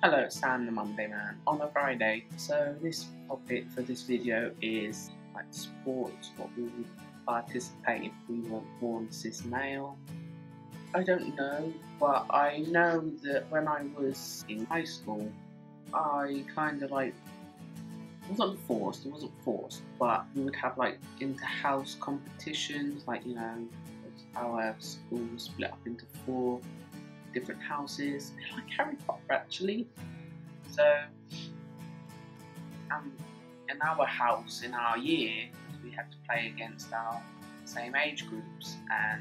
Hello, it's Sam the Monday Man on a Friday. So this topic for this video is like sports, what we would participate if we were born cis male. I don't know, but I know that when I was in high school, I kind of like it wasn't forced, but we would have like inter-house competitions, like our school was split up into 4 different houses, like Harry Potter actually. So, in our house, in our year, we had to play against our same age groups and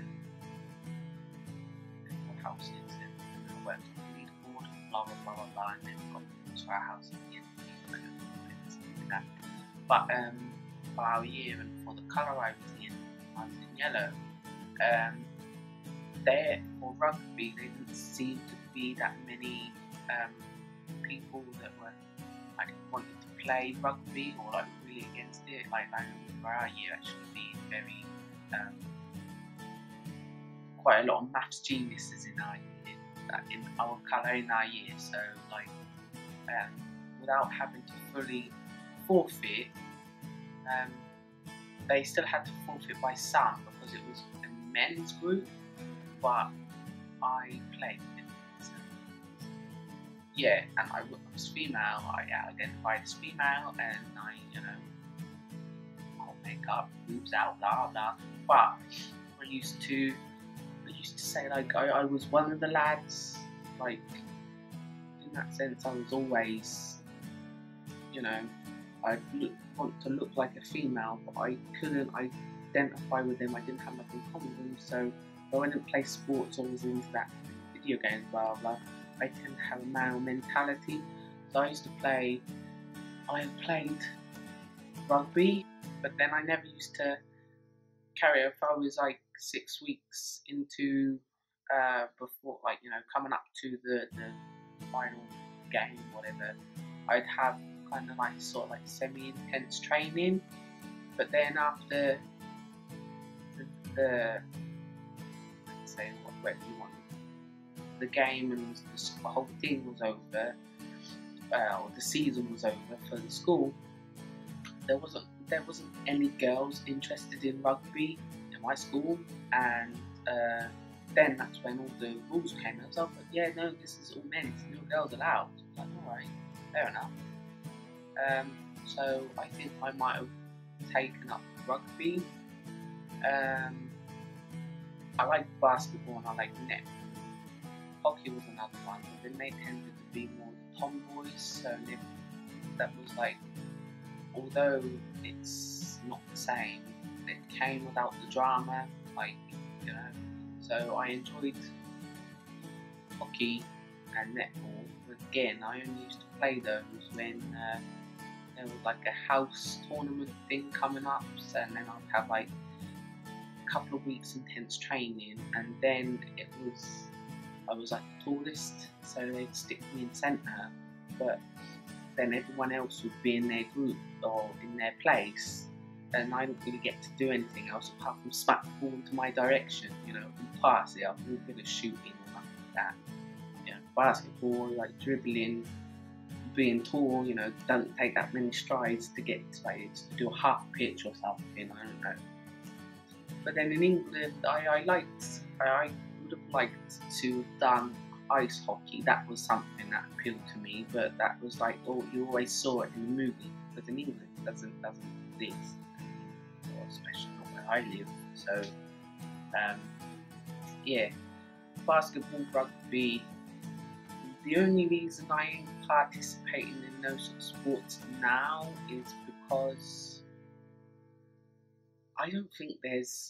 houses, and I went on the leaderboard, blah blah blah blah blah, and then we got to our house at the end. But for our year and for the colour I was in yellow. There for rugby, there didn't seem to be that many people that were like wanting to play rugby or like really against it. Like I remember our year actually being very quite a lot of maths geniuses in our colour in our year. So like without having to fully forfeit, they still had to forfeit by some because it was a men's group. But I played it. So, yeah, and I was female. I identified as female, and I'll make up, boobs out, blah blah. But I used to say like I was one of the lads. Like in that sense, I was always, I want to look like a female, but I couldn't identify with them. I didn't have nothing in common with them, so. I didn't play sports or was into that video games, blah blah. I tend to have a male mentality, so I played rugby, but then I never used to carry it. If I was like 6 weeks into before, coming up to the final game, whatever, I'd have kind of like sort of like semi-intense training, but then after the say whatever you want, the game and the whole thing was over, or the season was over for the school, there wasn't any girls interested in rugby in my school, and then that's when all the rules came out. So I was like, yeah, no, this is all men, no girls allowed. I was like, alright, fair enough. So I think I might have taken up rugby. I like basketball and I like netball. Hockey was another one, but then they tended to be more tomboys, so that was like, although it's not the same, it came without the drama, so I enjoyed hockey and netball, but again, I only used to play those when there was like a house tournament thing coming up, and then I'd have like couple of weeks intense training, and then I was like the tallest, so they'd stick me in centre, but then everyone else would be in their group or in their place, and I didn't really get to do anything else apart from smack the ball into my direction, and pass it. I was really good at shooting or nothing like that. Basketball, like dribbling, being tall, don't take that many strides to get to do a half pitch or something, I don't know. But then in England, I would have liked to have done ice hockey. That was something that appealed to me, but that was like, you always saw it in the movie, because in England it doesn't exist, or especially not where I live. So, yeah, basketball, rugby. The only reason I ain't participating in those sort of sports now is because I don't think there's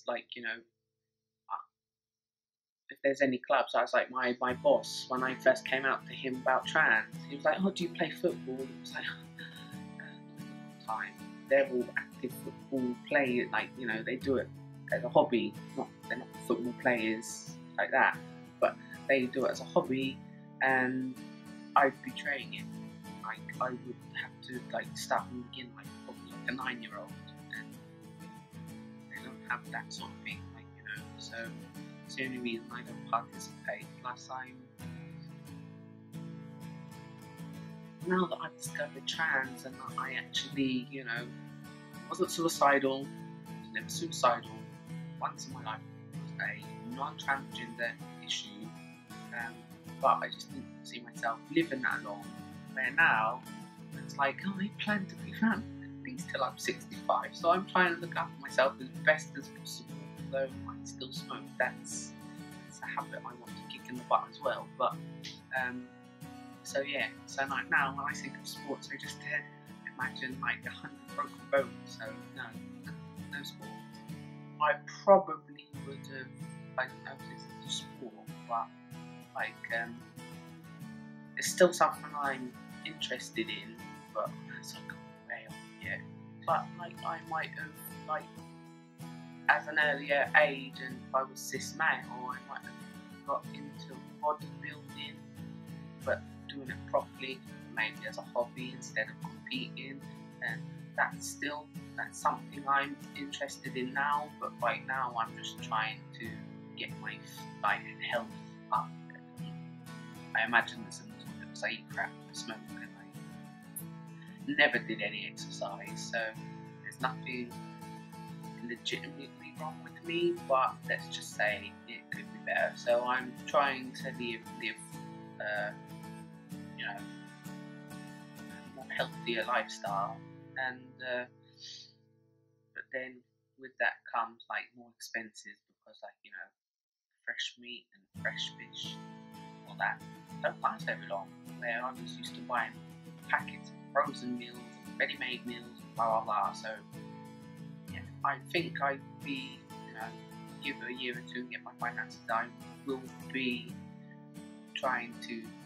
if there's any clubs. I was like, my boss, when I first came out to him about trans, he was like, oh, do you play football? It was like, time. They're all active football players, they do it as a hobby. They're not football players like that, but they do it as a hobby, and I'd be training it. I would have to start from the beginning, probably like a 9-year-old. Have that sort of thing, so it's the only reason I don't participate. Plus now that I've discovered trans and that I actually, wasn't suicidal, was never suicidal. Once in my life was a non-transgender issue, but I just didn't see myself living that long. Where now, it's like, oh, I plan to be around at least till I'm 65, so I'm trying to look after myself as best as possible, although I still smoke. That's a habit I want to kick in the butt as well. But so yeah, so like now when I think of sports, I just imagine like 100 broken bones. So no sports. I probably would have, I don't know if this is a sport, but like it's still something I'm interested in, but it's like way off yet. But like I might have like as an earlier age, and if I was cis male, I might have got into bodybuilding, but doing it properly, maybe as a hobby instead of competing, and that's something I'm interested in now. But right now, I'm just trying to get my health up. I imagine this because I eat crap, smoke, and I never did any exercise, so there's nothing legitimately wrong with me, but let's just say it could be better. So I'm trying to live a more healthier lifestyle, and but then with that comes like more expenses, because fresh meat and fresh fish, all that don't last very long. Where I was used to buying packets of frozen meals and ready-made meals and blah blah blah. So yeah, I think I'd be, give it a year or two and get my finances. I will be trying to